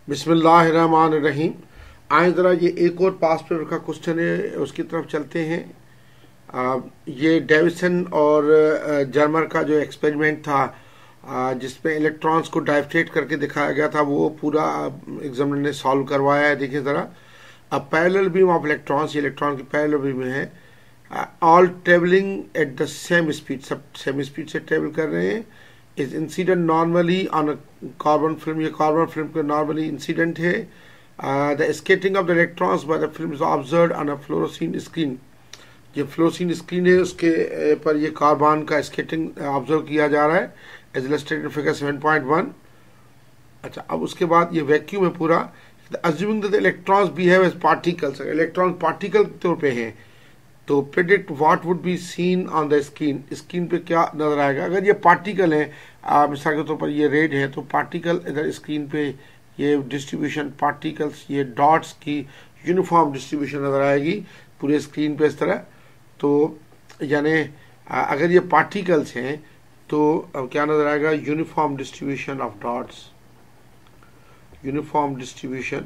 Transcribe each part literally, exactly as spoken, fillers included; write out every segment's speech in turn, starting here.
बिस्मिल्लाहिर्रहमानिर्रहीम। आए ज़रा ये एक और पास पेपर का क्वेश्चन है, उसकी तरफ चलते हैं। आ, ये डेविसन और जर्मर का जो एक्सपेरिमेंट था जिसमें इलेक्ट्रॉन्स को डाइफ्रेक्ट करके दिखाया गया था, वो पूरा एग्जामिनर ने सॉल्व करवाया है। देखिए ज़रा, a parallel beam of electrons, electron की पैरेलल बीम है, all travelling at the same speed, सब सेम स्पीड से ट्रेवल कर रहे हैं। Is incident normally on a carbon film, ये कार्बन फिल्म का नॉर्मली इंसिडेंट है। The scattering of the electrons by the film is observed on a fluorescent screen, ये fluorescent screen है, उसके पर ये कार्बन का स्केटिंग ऑब्जर्व किया जा रहा है as illustrated figure seven point one. अच्छा, अब उसके बाद ये वैक्यूम है पूरा। Assuming that the electrons behave as particles, electron particle के तौर पे हैं, तो predict what would be seen on the screen, screen पे क्या नजर आएगा। अगर ये पार्टिकल है, मिसाल के तौर पर ये रेड है, तो पार्टिकल इधर स्क्रीन पे ये डिस्ट्रीब्यूशन पार्टिकल्स, ये डॉट्स की यूनिफॉर्म डिस्ट्रीब्यूशन नजर आएगी पूरे स्क्रीन पे इस तरह। तो यानी अगर ये पार्टिकल्स हैं तो अब क्या नजर आएगा, uniform distribution of dots, uniform distribution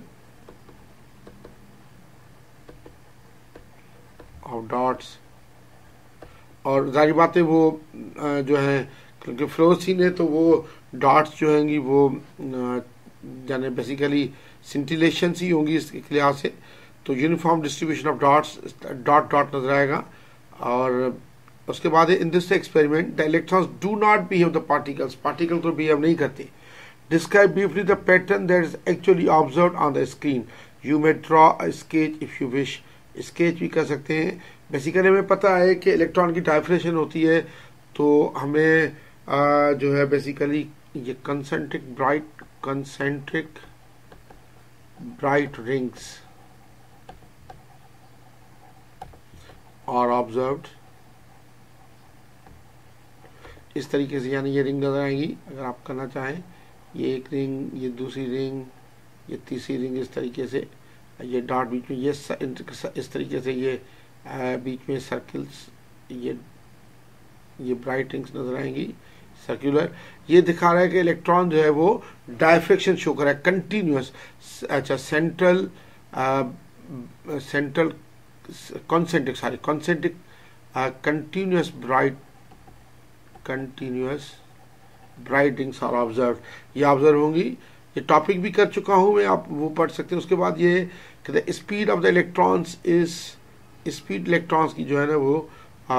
of dots. और जारी बात है वो जो है, क्योंकि फ्लोरोसिन है तो वो डॉट्स जो होंगी वो यानी बेसिकली सिंटिलेशन ही होंगी इसके लिहाज से। तो uniform distribution of dots, dot dot नजर आएगा। और उसके बाद in this experiment the electrons do not behave the particles, particle तो बिहेव नहीं करते। Describe briefly the pattern that is actually observed on the screen, you may draw a sketch if you wish, sketch भी कर सकते हैं। Basically हमें पता है कि इलेक्ट्रॉन की डाइफ्रेक्शन होती है, तो हमें आ, जो है बेसिकली ये concentric bright concentric bright rings और ऑब्जर्व्ड इस तरीके से, यानी ये रिंग नजर आएंगी। अगर आप करना चाहें, ये एक रिंग, ये दूसरी रिंग, ये तीसरी रिंग, इस तरीके से ये डॉट बीच में, ये इस तरीके से ये बीच में सर्किल्स, ये ये ब्राइट रिंग्स नजर आएंगी सर्कुलर। ये दिखा रहा है कि इलेक्ट्रॉन जो है वो डाइफ्रेक्शन शो कर रहा है कंटिन्यूअस। अच्छा, central central concentric sorry concentric continuous bright continuous bright rings are observe, ये ऑब्जर्व होंगी। ये टॉपिक भी कर चुका हूं मैं, आप वो पढ़ सकते हैं। उसके बाद ये कहते हैं speed of the electrons is, speed electrons की जो है ना वो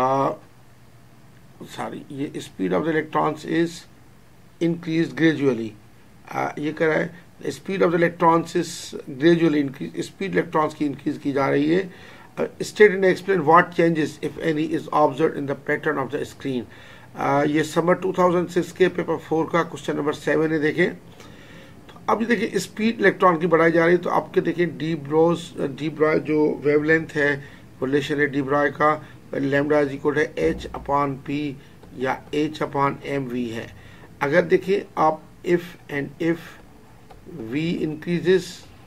सॉरी ये speed of the electrons is increase gradually, ये कह रहा है speed of the electrons is gradually increase, speed electrons की इंक्रीज की जा रही है। State and explain what changes if any is observed in the pattern of the screen. ये समर टू थाउजेंड सिक्स के पेपर फोर का question number seven है। देखें तो अब ये देखिए स्पीड इलेक्ट्रॉन की बढ़ाई जा रही है, तो आपके देखिए डी ब्रोस डी ब्रॉय जो वेवलेंथ है, रिलेशन है डी ब्रॉय का, लैम्डा इज इक्वल है एच अपॉन पी या एच अपॉन एम वी है। अगर देखिए आप if and if V increases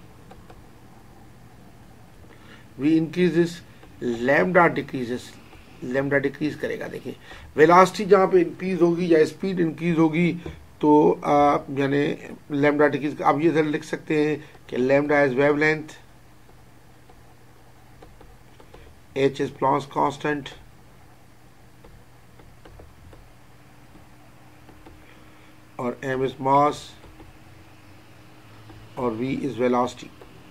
V increases lambda decreases, lambda decrease करेगा। देखिए वेलोसिटी जहां पे इंक्रीज होगी या स्पीड इंक्रीज होगी तो यानी लैम्डा डिक्रीज। अब ये इधर लिख सकते हैं कि lambda is wavelength, H is Planck's constant, और M is mass, और V is velocity।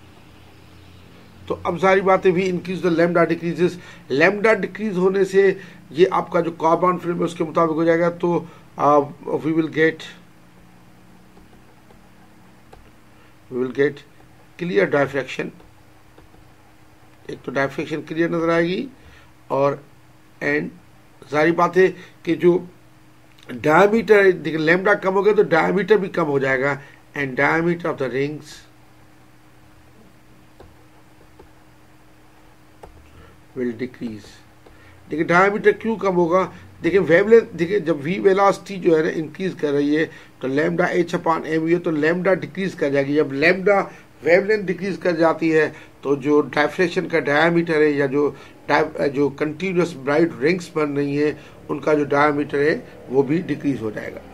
तो अब सारी बातें भी increase the lambda decreases, lambda decrease होने से ये आपका जो कार्बन फिल्म है उसके मुताबिक हो जाएगा। तो we will get we will get clear diffraction, एक तो डाइफ्रेक्शन क्लियर नजर आएगी, और एंड सारी बात है कि जो डायमीटर, देखिए लैम्डा कम हो गया तो डायमीटर भी कम हो जाएगा, and diameter of the rings will decrease. देखिए डायमीटर क्यों कम होगा, देखिए वेवलेंथ, देखिए जब वी वेलोसिटी जो है ना इंक्रीज कर रही है तो लैम्डा एच अपॉन एम है, तो लैम्डा डिक्रीज कर जाएगी। जब लैम्डा वेवलेंथ डिक्रीज कर जाती है तो जो डाइफ्रेक्शन का डायमीटर है या जो जो कंटिन्यूअस ब्राइट रिंग्स बन रही हैं उनका जो डायमीटर है वो भी डिक्रीज हो जाएगा।